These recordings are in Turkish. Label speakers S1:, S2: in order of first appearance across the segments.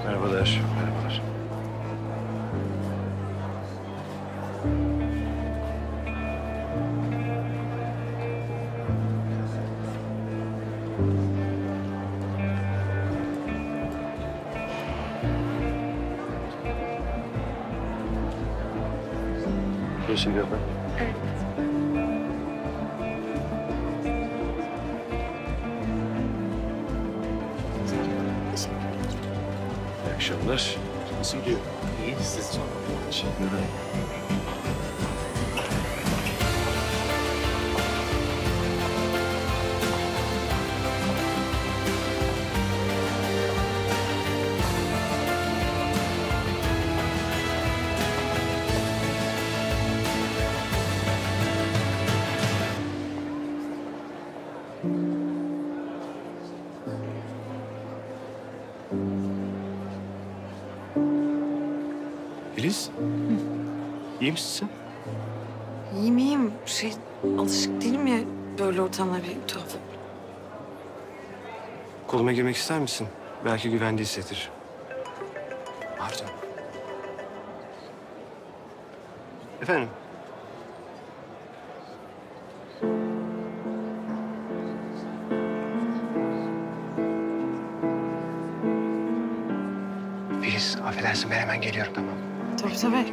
S1: Merhabalar. Merhabalar. Yeşil yapı.
S2: Evet.
S1: İyi akşamlar. Nasıl gidiyor?
S3: İyi, siz sorun.
S1: Teşekkür ederim. Filiz. İyi misin sen?
S2: İyiyim iyiyim. Alışık değilim ya böyle ortamlara, bir tuhaf.
S1: Koluma girmek ister misin? Belki güvende hissetir. Pardon. Efendim? Filiz, affedersin ben hemen geliyorum, tamam.
S2: Tabii tabii.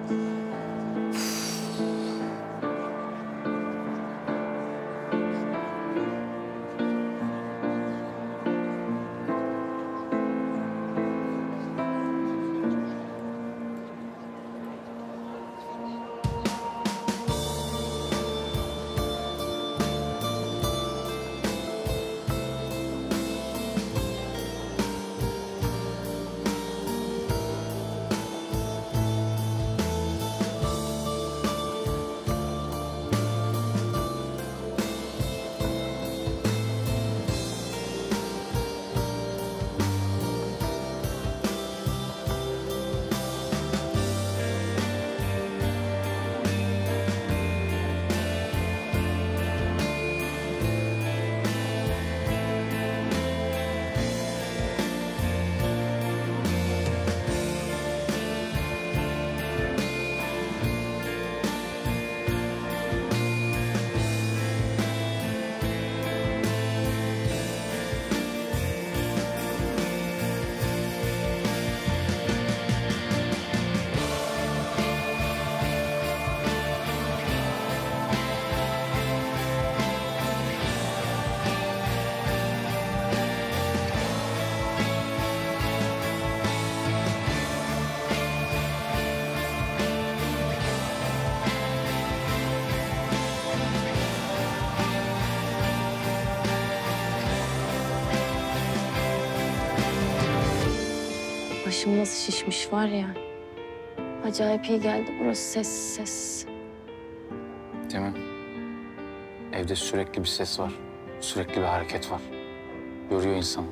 S4: Başım nasıl şişmiş var ya. Acayip iyi geldi burası, ses.
S3: Değil mi? Evde sürekli bir ses var. Sürekli bir hareket var. Yoruyor insanı.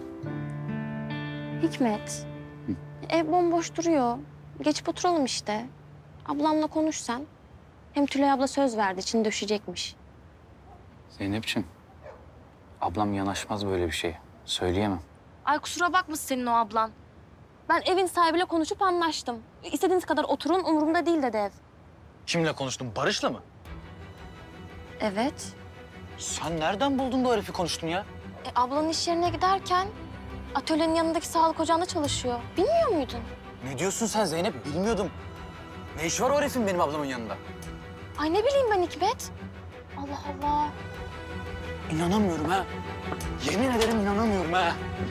S4: Hikmet, ev bomboş duruyor. Geçip oturalım işte. Ablamla konuş sen. Hem Tülay abla söz verdi, içini döşecekmiş.
S3: Zeynep'ciğim, ablam yanaşmaz böyle bir şeye. Söyleyemem.
S4: Ay kusura bakma senin o ablan. Ben evin sahibiyle konuşup anlaştım. İstediğiniz kadar oturun, umurumda değil dedi ev.
S5: Kimle konuştun? Barış'la mı?
S4: Evet.
S5: Sen nereden buldun bu herifi konuştun ya?
S4: Ablanın iş yerine giderken atölyenin yanındaki sağlık ocağında çalışıyor. Bilmiyor muydun?
S5: Ne diyorsun sen Zeynep? Bilmiyordum. Ne iş var o herifin benim ablamın yanında?
S4: Ay ne bileyim ben Hikmet. Allah Allah.
S5: İnanamıyorum ha. Yemin ederim inanamıyorum ha.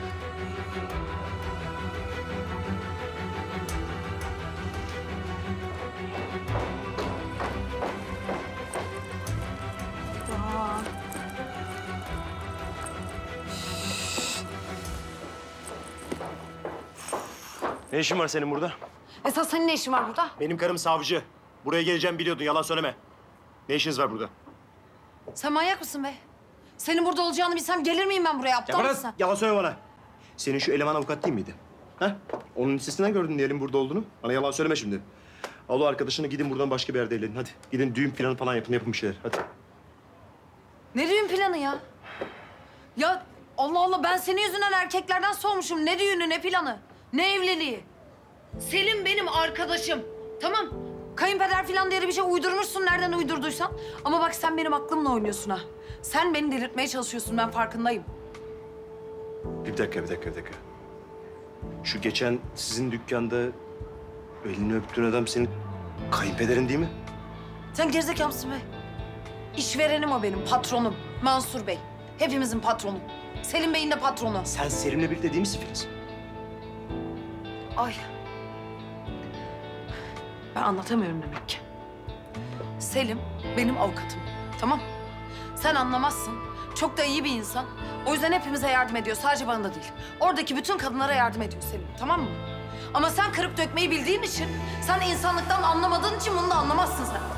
S1: Ne işin var senin burada?
S2: Esas senin ne işin var burada?
S6: Benim karım savcı. Buraya geleceğim biliyordun, yalan söyleme. Ne işiniz var burada?
S2: Sen manyak mısın be? Senin burada olacağını bilsem gelir miyim ben buraya? Aptal mısın?
S6: Yalan söyleme bana. Senin şu eleman avukat değil miydi? Ha? Onun listesinden gördün diyelim burada olduğunu. Bana yalan söyleme şimdi. Al o arkadaşını, gidin buradan başka bir yerde eğlenin. Hadi gidin düğün planı falan yapın bir şeyler. Hadi.
S2: Ne düğün planı ya? Ya Allah Allah, ben senin yüzünden erkeklerden soğumuşum. Ne düğünü, ne planı? Ne evliliği? Selim benim arkadaşım. Tamam. Kayınpeder falan diye bir şey uydurmuşsun nereden uydurduysan. Ama bak sen benim aklımla oynuyorsun ha. Sen beni delirtmeye çalışıyorsun, ben farkındayım.
S6: Bir dakika. Şu geçen sizin dükkanda elini öptüğün adam senin kayınpederin değil mi?
S2: Sen gerizekalı mısın be? İşverenim o benim, patronum. Mansur Bey. Hepimizin patronu. Selim Bey'in de patronu.
S6: Sen Selim'le birlikte değil misin Filiz?
S2: Ay. Ben anlatamıyorum demek ki. Selim benim avukatım. Tamam. Sen anlamazsın. Çok da iyi bir insan. O yüzden hepimize yardım ediyor. Sadece bana da değil. Oradaki bütün kadınlara yardım ediyor Selim. Tamam mı? Ama sen kırıp dökmeyi bildiğin için, sen insanlıktan anlamadığın için bunu da anlamazsın sen.